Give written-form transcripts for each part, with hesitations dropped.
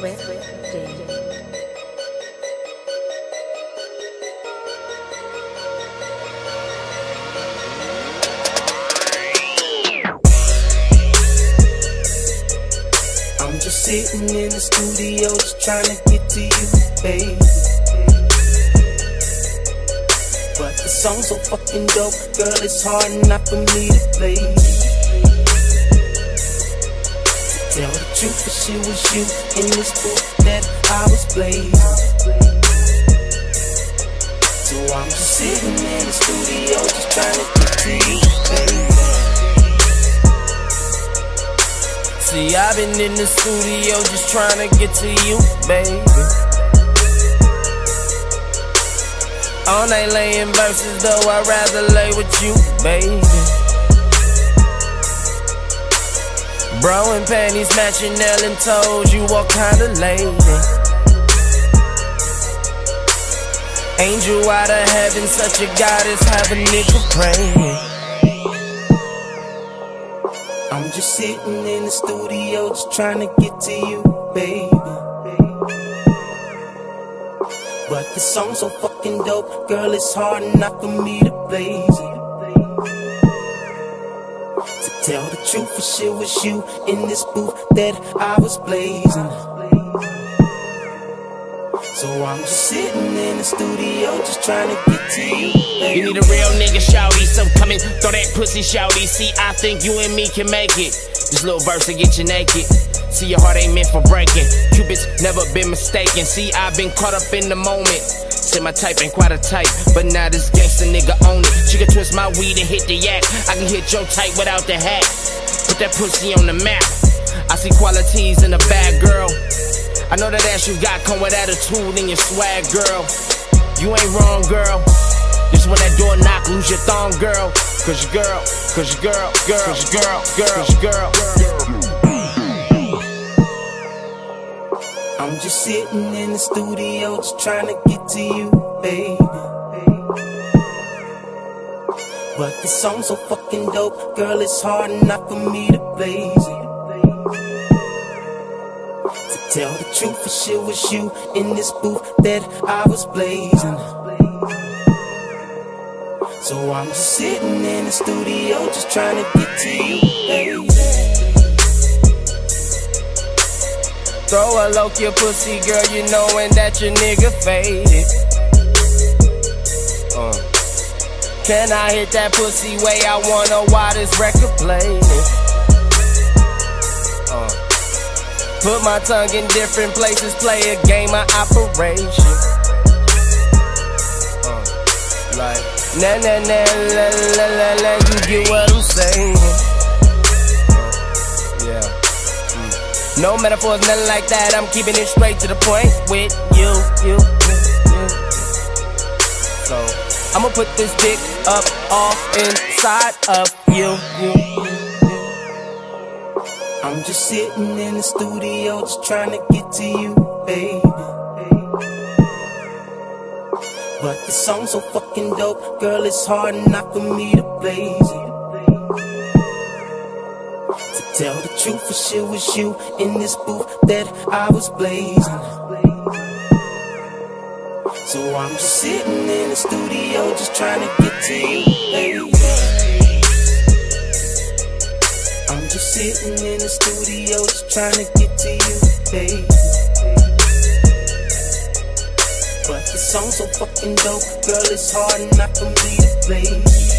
I'm just sitting in the studio, just trying to get to you, baby. But the song's so fucking dope, girl, it's hard enough for me to play. To tell the truth, if it was you in this booth that I was blazing. So I'm just sitting in the studio, just trying to get to you, baby. See, I've been in the studio just trying to get to you, baby. All night laying verses, though I'd rather lay with you, baby. Bro and panties matching, nail and toes, you all kinda lady. Angel out of heaven, such a goddess, have a nigga praying. I'm just sitting in the studio, just trying to get to you, baby. But the song's so fucking dope, girl, it's hard enough for me to blaze it. To tell the truth, if it was you in this booth that I was blazing. So I'm just sitting in the studio, just trying to get to you, baby. You need a real nigga, shawty, so come and throw that pussy, shawty. See, I think you and me can make it. This little verse will get you naked. See, your heart ain't meant for breaking. Cupid's never been mistaken. See, I've been caught up in the moment. Said my type ain't quite a type, but now this gangsta nigga own it. She can twist my weed and hit the yak. I can hit your type without the hat. Put that pussy on the map. I see qualities in a bad girl. I know that ass you got come with attitude and your swag, girl. You ain't wrong, girl. Just when that door knock, lose your thong, girl. Cause your girl, cause your girl, girl, cause your girl, girl, girl. I'm just sitting in the studio, just trying to get to you, baby. But the song's so fucking dope, girl, it's hard enough for me to blaze it. To tell the truth, if it was you in this booth that I was blazing. So I'm just sitting in the studio, just trying to get to you, baby. Throw a loke your pussy, girl, you knowin' that your nigga faded. Can I hit that pussy way I wanna while this record playing? Put my tongue in different places, play a game of operation. Like, na na na la la la la, you get what I'm saying? Yeah. No metaphors, nothing like that. I'm keeping it straight to the point with you. So I'ma put this dick up off inside of you. I'm just sitting in the studio, just trying to get to you, baby. But the song's so fucking dope, girl, it's hard enough for me to blaze it. To tell the truth, if it was you in this booth that I was blazing. So I'm just sitting in the studio, just trying to get to you, baby. I'm just sitting in the studio, just trying to get to you, baby. But the song's so fucking dope, girl, it's hard enough for me to play.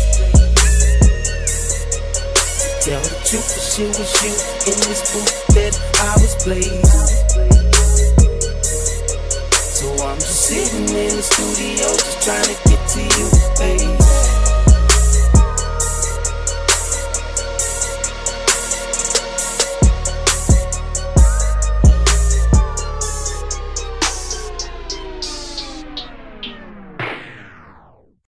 To tell the truth, if it was you in this booth that I was blazing. So I'm just sitting in the studio, just trying to get